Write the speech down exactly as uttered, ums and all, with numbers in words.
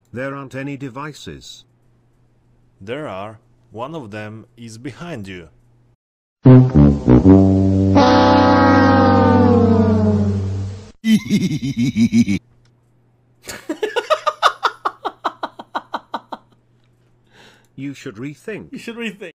There aren't any devices. There are. One of them is behind you. You should rethink. You should rethink.